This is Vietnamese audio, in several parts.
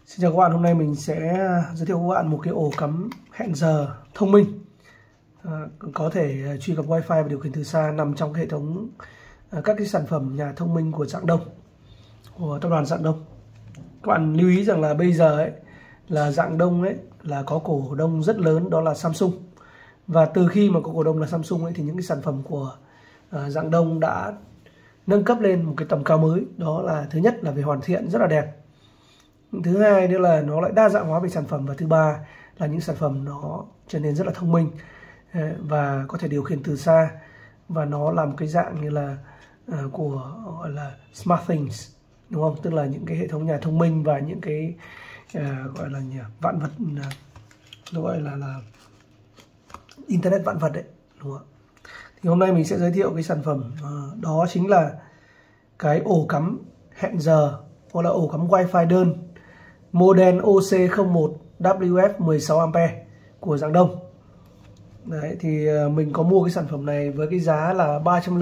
Xin chào các bạn, hôm nay mình sẽ giới thiệu với các bạn một cái ổ cắm hẹn giờ thông minh có thể truy cập Wi-Fi và điều khiển từ xa nằm trong cái hệ thống các cái sản phẩm nhà thông minh của Rạng Đông, của tập đoàn Rạng Đông. Các bạn lưu ý rằng là bây giờ ấy là Rạng Đông ấy là có cổ đông rất lớn, đó là Samsung. Và từ khi mà có cổ đông là Samsung ấy thì những cái sản phẩm của Rạng Đông đã nâng cấp lên một cái tầm cao mới. Đó là thứ nhất là về hoàn thiện rất là đẹp, thứ hai nữa là nó lại đa dạng hóa về sản phẩm, và thứ ba là những sản phẩm nó trở nên rất là thông minh và có thể điều khiển từ xa, và nó là một cái dạng như là của gọi là smart things, đúng không? Tức là những cái hệ thống nhà thông minh và những cái gọi là vạn vật, nó gọi là internet vạn vật đấy, đúng không? Thì hôm nay mình sẽ giới thiệu cái sản phẩm đó chính là cái ổ cắm hẹn giờ hoặc là ổ cắm Wi-Fi đơn model OC01 WF 16A của Rạng Đông. Đấy, thì mình có mua cái sản phẩm này với cái giá là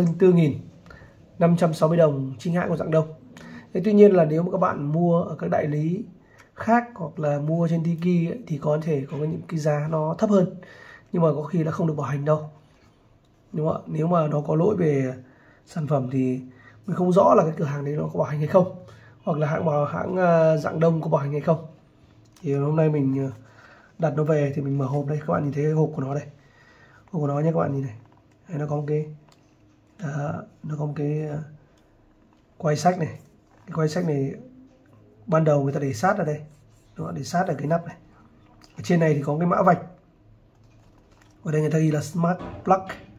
304.560 đồng chính hãng của Rạng Đông. Thế tuy nhiên là nếu mà các bạn mua ở các đại lý khác hoặc là mua trên Tiki ấy, thì có thể có những cái giá nó thấp hơn, nhưng mà có khi là không được bảo hành đâu, đúng không ạ? Nếu mà nó có lỗi về sản phẩm thì mình không rõ là cái cửa hàng đấy nó có bảo hành hay không, hoặc là hãng Rạng Đông có bảo hành hay không. Thì hôm nay mình đặt nó về thì mình mở hộp đây, các bạn nhìn thấy hộp của nó đây, hộp của nó nhé, các bạn nhìn này. Đấy, nó có một cái nó có một cái quay sách này. Cái quay sách này ban đầu người ta để sát ở đây, nó để sát ở cái nắp này. Ở trên này thì có cái mã vạch, ở đây người ta ghi là Smart Plug.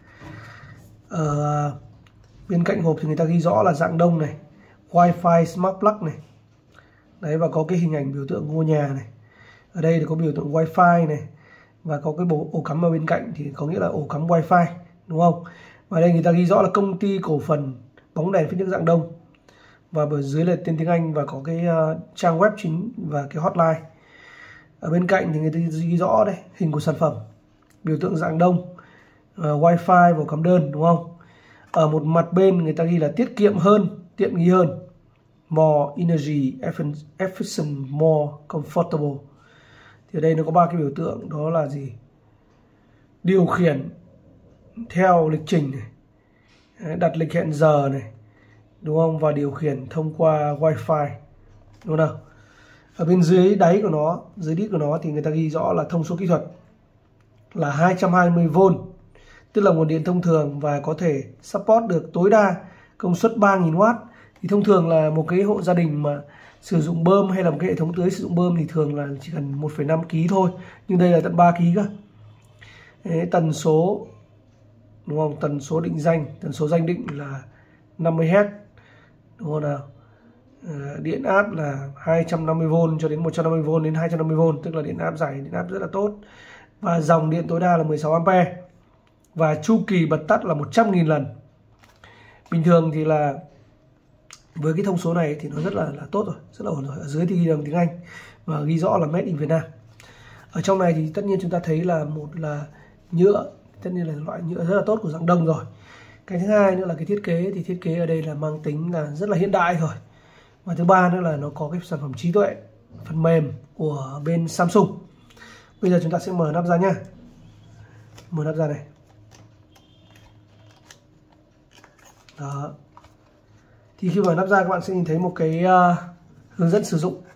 Ở bên cạnh hộp thì người ta ghi rõ là Rạng Đông này, Wi-Fi Smart Plug này. Đấy, và có cái hình ảnh biểu tượng ngôi nhà này. Ở đây thì có biểu tượng Wi-Fi này, và có cái bộ ổ cắm ở bên cạnh thì có nghĩa là ổ cắm Wi-Fi, đúng không? Và đây người ta ghi rõ là công ty cổ phần bóng đèn phích nước Rạng Đông, và ở dưới là tên tiếng Anh, và có cái trang web chính và cái hotline. Ở bên cạnh thì người ta ghi rõ đây hình của sản phẩm, biểu tượng Rạng Đông, Wi-Fi và ổ cắm đơn, đúng không? Ở một mặt bên người ta ghi là tiết kiệm hơn, tiện nghi hơn, more energy efficient, more comfortable. Thì ở đây nó có ba cái biểu tượng, đó là gì? Điều khiển theo lịch trình này, đặt lịch hẹn giờ này, đúng không? Và điều khiển thông qua Wi-Fi, đúng không? Ở bên dưới đáy của nó, dưới đít của nó thì người ta ghi rõ là thông số kỹ thuật là 220V, tức là nguồn điện thông thường, và có thể support được tối đa công suất 3.000W. Thì thông thường là một cái hộ gia đình mà sử dụng bơm hay là một cái hệ thống tưới sử dụng bơm thì thường là chỉ cần 1,5 kg thôi, nhưng đây là tận 3 kg cơ. Đấy, tần số, đúng không? Tần số định danh, tần số danh định là 50Hz, đúng không nào? Điện áp là 250V cho đến 150V đến 250V, tức là điện áp dài, điện áp rất là tốt. Và dòng điện tối đa là 16A, và chu kỳ bật tắt là 100.000 lần. Bình thường thì là với cái thông số này thì nó rất là tốt rồi, rất là ổn rồi. Ở dưới thì ghi bằng tiếng Anh và ghi rõ là Made in Việt Nam. Ở trong này thì tất nhiên chúng ta thấy là một là nhựa, tất nhiên là loại nhựa rất là tốt của Rạng Đông rồi. Cái thứ hai nữa là cái thiết kế, thì thiết kế ở đây là mang tính là rất là hiện đại rồi. Và thứ ba nữa là nó có cái sản phẩm trí tuệ, phần mềm của bên Samsung. Bây giờ chúng ta sẽ mở nắp ra nhá. Mở nắp ra này. Đó. Thì khi mở nắp ra các bạn sẽ nhìn thấy một cái hướng dẫn sử dụng.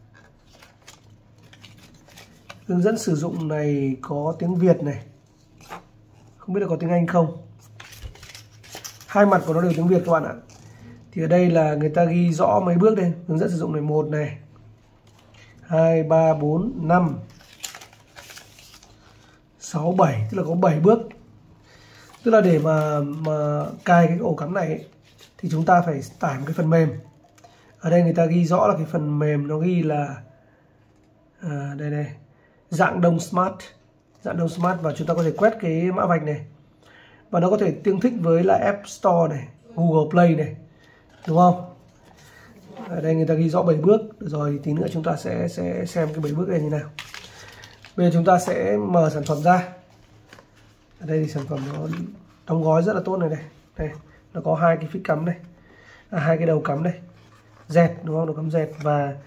Hướng dẫn sử dụng này có tiếng Việt này, không biết là có tiếng Anh không. Hai mặt của nó đều tiếng Việt các bạn ạ. Thì ở đây là người ta ghi rõ mấy bước đây. Hướng dẫn sử dụng này, 1 này, 2, 3, 4, 5, 6, 7, tức là có 7 bước. Tức là để mà cài cái ổ cắm này ấy, thì chúng ta phải tải một cái phần mềm. Ở đây người ta ghi rõ là cái phần mềm nó ghi là đây Rạng Đông Smart, Rạng Đông Smart, và chúng ta có thể quét cái mã vạch này, và nó có thể tương thích với là App Store này, Google Play này, đúng không? Ở đây người ta ghi rõ 7 bước. Rồi tí nữa chúng ta sẽ xem cái 7 bước này như nào. Bây giờ chúng ta sẽ mở sản phẩm ra. Ở đây thì sản phẩm nó đóng gói rất là tốt này. Đây, nó có hai cái phích cắm đây, hai cái đầu cắm đây, dẹt, đúng không? Đầu cắm dẹt, và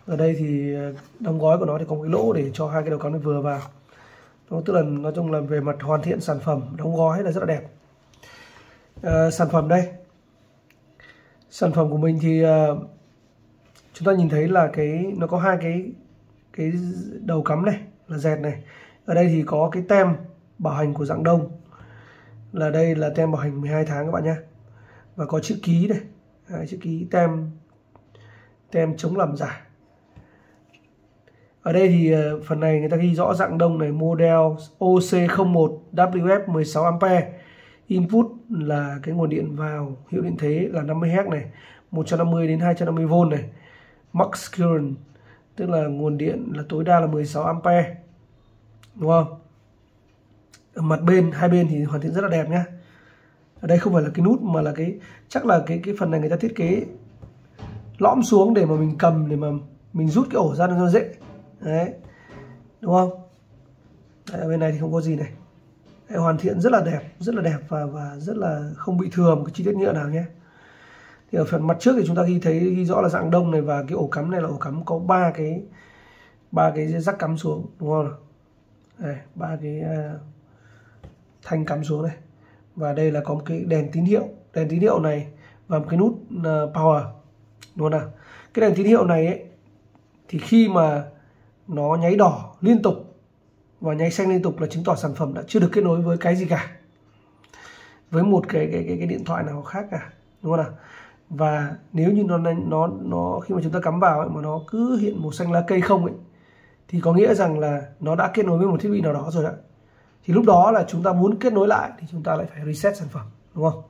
Ở đây thì đóng gói của nó thì có một cái lỗ để cho hai cái đầu cắm này vừa vào. Nó tức là nói chung là về mặt hoàn thiện sản phẩm, đóng gói là rất là đẹp. Sản phẩm đây, sản phẩm của mình thì chúng ta nhìn thấy là nó có hai cái đầu cắm này là dẹt này. Ở đây thì có cái tem bảo hành của Rạng Đông, là đây là tem bảo hành 12 tháng các bạn nhé, và có chữ ký này. Đấy, chữ ký tem chống làm giả. Ở đây thì phần này người ta ghi rõ Rạng Đông này, model OC01 WF 16A, input là cái nguồn điện vào hiệu điện thế là 50Hz này, 150 đến 250V này, max current tức là nguồn điện là tối đa là 16A, đúng không? Ở mặt bên, hai bên thì hoàn thiện rất là đẹp nhé. Ở đây không phải là cái nút mà là chắc là cái phần này người ta thiết kế lõm xuống để mà mình cầm, để mà mình rút cái ổ ra nó dễ. Đấy, đúng không? Đấy, ở bên này thì không có gì này. Đấy, hoàn thiện rất là đẹp và rất là không bị thừa một cái chi tiết nhựa nào nhé. Thì ở phần mặt trước thì chúng ta ghi rõ là Rạng Đông này, và cái ổ cắm này là ổ cắm có ba cái rắc cắm xuống, đúng không? Đây, ba cái thanh cắm xuống này. Và đây là có một cái đèn tín hiệu này và một cái nút power, đúng không nào? Cái đèn tín hiệu này ấy, thì khi mà nó nháy đỏ liên tục và nháy xanh liên tục là chứng tỏ sản phẩm đã chưa được kết nối với cái gì cả, với một cái điện thoại nào khác cả, đúng không nào? Và nếu như nó khi mà chúng ta cắm vào ấy, mà nó cứ hiện màu xanh lá cây không ấy, thì có nghĩa rằng là nó đã kết nối với một thiết bị nào đó rồi đấy. Thì lúc đó là chúng ta muốn kết nối lại thì chúng ta lại phải reset sản phẩm, đúng không?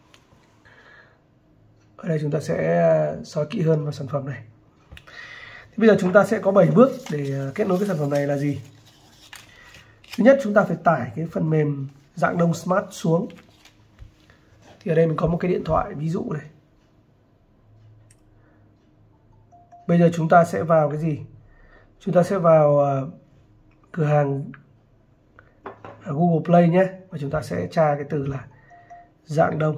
Ở đây chúng ta sẽ soi kỹ hơn vào sản phẩm này. Thì bây giờ chúng ta sẽ có 7 bước để kết nối cái sản phẩm này là gì? Thứ nhất, chúng ta phải tải cái phần mềm Rạng Đông Smart xuống. Thì ở đây mình có một cái điện thoại ví dụ này. Bây giờ chúng ta sẽ vào cái gì? Chúng ta sẽ vào cửa hàng Google Play nhé, và chúng ta sẽ tra cái từ là Rạng Đông.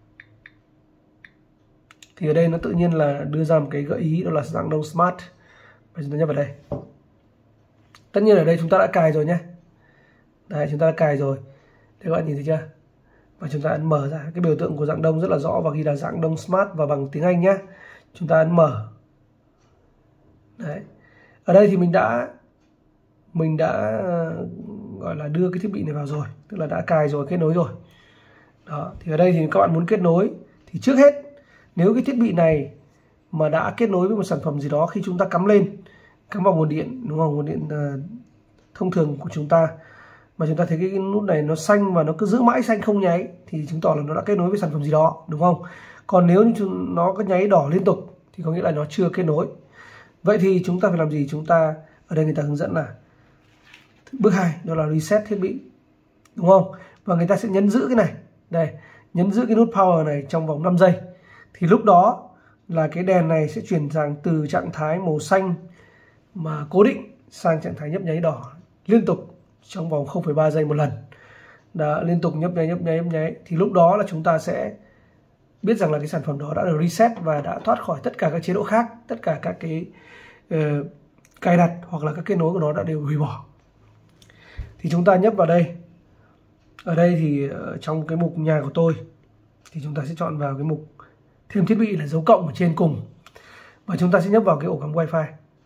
Thì ở đây nó tự nhiên là đưa ra một cái gợi ý, đó là Rạng Đông Smart, và chúng ta nhấp vào đây. Tất nhiên ở đây chúng ta đã cài rồi nhé. Đấy, chúng ta đã cài rồi. Các bạn nhìn thấy chưa? Và chúng ta ấn mở ra, cái biểu tượng của Rạng Đông rất là rõ và ghi là Rạng Đông Smart và bằng tiếng Anh nhé. Chúng ta ấn mở. Đấy. Ở đây thì mình đã gọi là đưa cái thiết bị này vào rồi, tức là đã cài rồi, kết nối rồi. Đó, thì ở đây thì các bạn muốn kết nối thì trước hết, nếu cái thiết bị này mà đã kết nối với một sản phẩm gì đó, khi chúng ta cắm vào nguồn điện, đúng không? Nguồn điện thông thường của chúng ta, mà chúng ta thấy cái nút này nó xanh và nó cứ giữ mãi xanh không nháy, thì chứng tỏ là nó đã kết nối với sản phẩm gì đó, đúng không? Còn nếu như nó có nháy đỏ liên tục thì có nghĩa là nó chưa kết nối. Vậy thì chúng ta phải làm gì? Chúng ta ở đây người ta hướng dẫn là bước 2, đó là reset thiết bị, đúng không? Và người ta sẽ nhấn giữ cái này, đây, nhấn giữ cái nút power này trong vòng 5 giây. Thì lúc đó là cái đèn này sẽ chuyển sang từ trạng thái màu xanh mà cố định sang trạng thái nhấp nháy đỏ liên tục trong vòng 0,3 giây một lần. Đã liên tục nhấp nháy. Thì lúc đó là chúng ta sẽ biết rằng là cái sản phẩm đó đã được reset và đã thoát khỏi tất cả các chế độ khác, tất cả các cái cài đặt hoặc là các kết nối của nó đã đều hủy bỏ. Thì chúng ta nhấp vào đây. Ở đây thì trong cái mục nhà của tôi thì chúng ta sẽ chọn vào cái mục thêm thiết bị là dấu cộng ở trên cùng, và chúng ta sẽ nhấp vào cái ổ cắm Wi-Fi.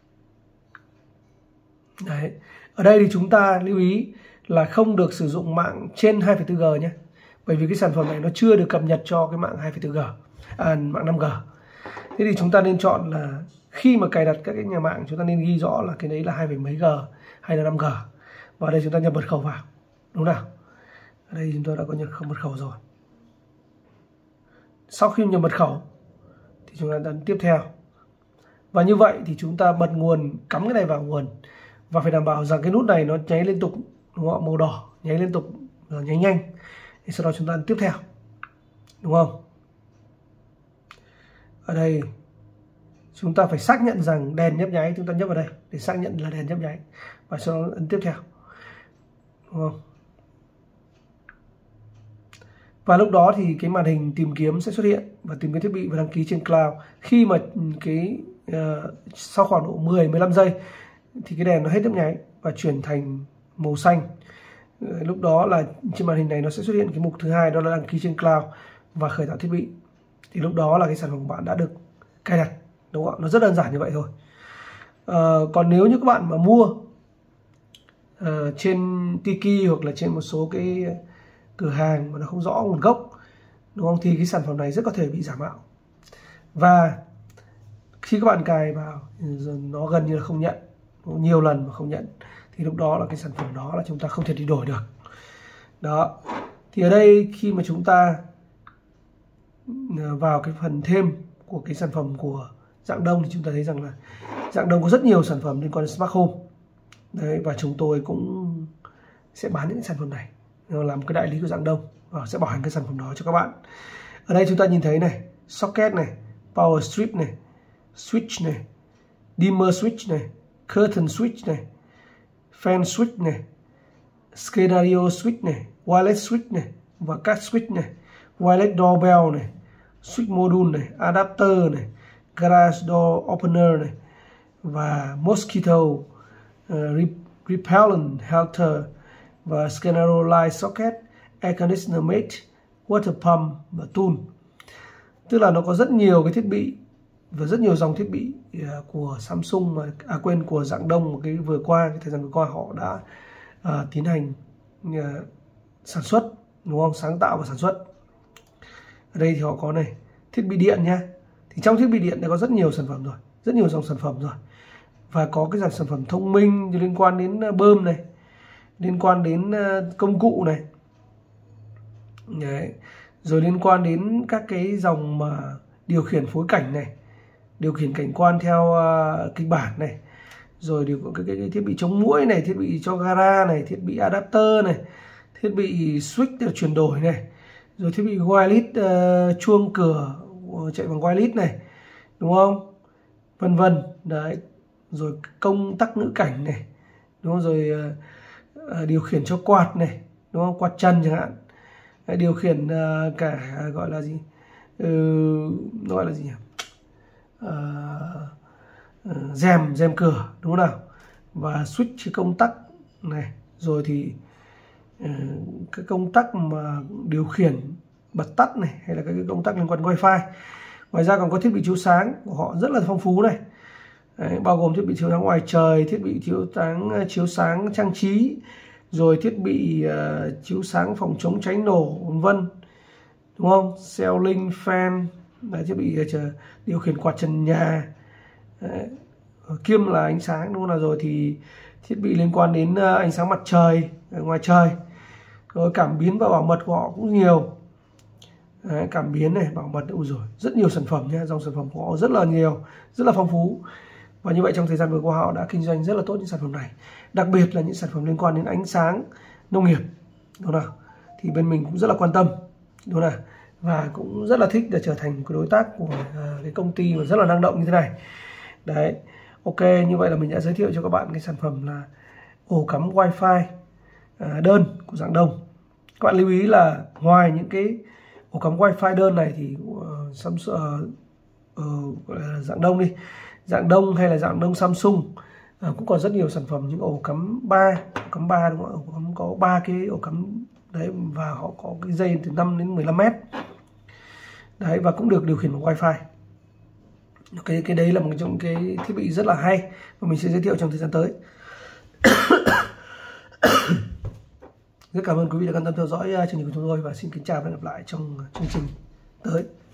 Đấy. Ở đây thì chúng ta lưu ý là không được sử dụng mạng trên 2,4G nhé, bởi vì cái sản phẩm này nó chưa được cập nhật cho cái mạng 2,4G, mạng 5G. Thế thì chúng ta nên chọn là khi mà cài đặt các cái nhà mạng, chúng ta nên ghi rõ là cái đấy là 2 mấy G hay là 5G. Và ở đây chúng ta nhập mật khẩu vào, đúng nào? Ở đây chúng tôi đã có nhập mật khẩu rồi. Sau khi nhập mật khẩu thì chúng ta ấn tiếp theo. Và như vậy thì chúng ta bật nguồn, cắm cái này vào nguồn, và phải đảm bảo rằng cái nút này nó nháy liên tục, đúng không? Màu đỏ nháy liên tục, nháy nhanh. Thì sau đó chúng ta ấn tiếp theo, đúng không? Ở đây chúng ta phải xác nhận rằng đèn nhấp nháy, chúng ta nhấp vào đây để xác nhận là đèn nhấp nháy, và sau đó ấn tiếp theo, đúng không? Và lúc đó thì cái màn hình tìm kiếm sẽ xuất hiện và tìm kiếm thiết bị và đăng ký trên cloud. Khi mà sau khoảng độ 10-15 giây thì cái đèn nó hết nhấp nháy và chuyển thành màu xanh. Lúc đó là trên màn hình này nó sẽ xuất hiện cái mục thứ hai, đó là đăng ký trên cloud và khởi tạo thiết bị. Thì lúc đó là cái sản phẩm của bạn đã được cài đặt, đúng không ạ? Nó rất đơn giản như vậy thôi. Còn nếu như các bạn mà mua trên Tiki hoặc là trên một số cái cửa hàng mà nó không rõ nguồn gốc, đúng không, thì cái sản phẩm này rất có thể bị giả mạo. Và khi các bạn cài vào nó gần như là không nhận, nhiều lần mà không nhận, thì lúc đó là cái sản phẩm đó là chúng ta không thể đi đổi được. Đó. Thì ở đây khi mà chúng ta vào cái phần thêm của cái sản phẩm của Rạng Đông thì chúng ta thấy rằng là Rạng Đông có rất nhiều sản phẩm liên quan đến Smart Home. Đấy, và chúng tôi cũng sẽ bán những sản phẩm này, làm cái đại lý của Rạng Đông và sẽ bảo hành cái sản phẩm đó cho các bạn. Ở đây chúng ta nhìn thấy này, socket này, power strip này, switch này, dimmer switch này, curtain switch này, fan switch này, scenario switch này, wireless switch này và các switch này, wireless doorbell này, switch module này, adapter này, garage door opener này và mosquito repellent halter và scenario light socket, air conditioner mate, water pump và tool. Tức là nó có rất nhiều cái thiết bị và rất nhiều dòng thiết bị của Samsung của Rạng Đông cái thời gian vừa qua họ đã tiến hành sản xuất, đúng không? Sáng tạo và sản xuất. Ở đây thì họ có này, thiết bị điện nhá. Thì trong thiết bị điện đã có rất nhiều sản phẩm rồi, rất nhiều dòng sản phẩm rồi. Và có cái dòng sản phẩm thông minh liên quan đến bơm này, liên quan đến công cụ này. Đấy. Rồi liên quan đến các cái dòng mà điều khiển phối cảnh này, điều khiển cảnh quan theo kịch bản này, rồi cái thiết bị chống muỗi này, thiết bị cho gara này, thiết bị adapter này, thiết bị switch chuyển đổi này, rồi thiết bị wireless chuông cửa chạy bằng wireless này, đúng không, vân vân. Đấy, rồi công tắc ngữ cảnh này, đúng không, rồi điều khiển cho quạt này, đúng không, quạt trần chẳng hạn. Đấy, điều khiển cả gọi là gì, nó gọi là gì nhỉ, rèm cửa, đúng không nào, và switch công tắc này, rồi thì cái công tắc mà điều khiển bật tắt này, hay là các cái công tắc liên quan wifi. Ngoài ra còn có thiết bị chiếu sáng của họ rất là phong phú này. Đấy, bao gồm thiết bị chiếu sáng ngoài trời, thiết bị chiếu sáng trang trí, rồi thiết bị chiếu sáng phòng chống cháy nổ, vân vân, đúng không, ceiling fan, đấy, thiết bị điều khiển quạt trần nhà. Đấy, kiêm là ánh sáng, đúng không nào, rồi thì thiết bị liên quan đến ánh sáng mặt trời ở ngoài trời, rồi cảm biến và bảo mật của họ cũng nhiều. Đấy, cảm biến này, bảo mật, rồi rất nhiều sản phẩm nha, dòng sản phẩm của họ rất là nhiều, rất là phong phú. Và như vậy trong thời gian vừa qua họ đã kinh doanh rất là tốt những sản phẩm này, đặc biệt là những sản phẩm liên quan đến ánh sáng nông nghiệp, đúng không nào, thì bên mình cũng rất là quan tâm, đúng không nào, và cũng rất là thích để trở thành cái đối tác của cái công ty mà rất là năng động như thế này. Đấy, ok, như vậy là mình đã giới thiệu cho các bạn cái sản phẩm là ổ cắm wifi đơn của Rạng Đông. Các bạn lưu ý là ngoài những cái ổ cắm wifi đơn này thì Rạng Đông đi, Rạng Đông hay là Rạng Đông Samsung cũng còn rất nhiều sản phẩm, những ổ cắm 3, đúng không? Ổ cắm có 3 cái ổ cắm đấy, và họ có cái dây từ 5 đến 15 mét. Đấy, và cũng được điều khiển bằng wifi. Cái đấy là một trong cái thiết bị rất là hay và mình sẽ giới thiệu trong thời gian tới. Rất cảm ơn quý vị đã quan tâm theo dõi chương trình của chúng tôi và xin kính chào và hẹn gặp lại trong chương trình tới.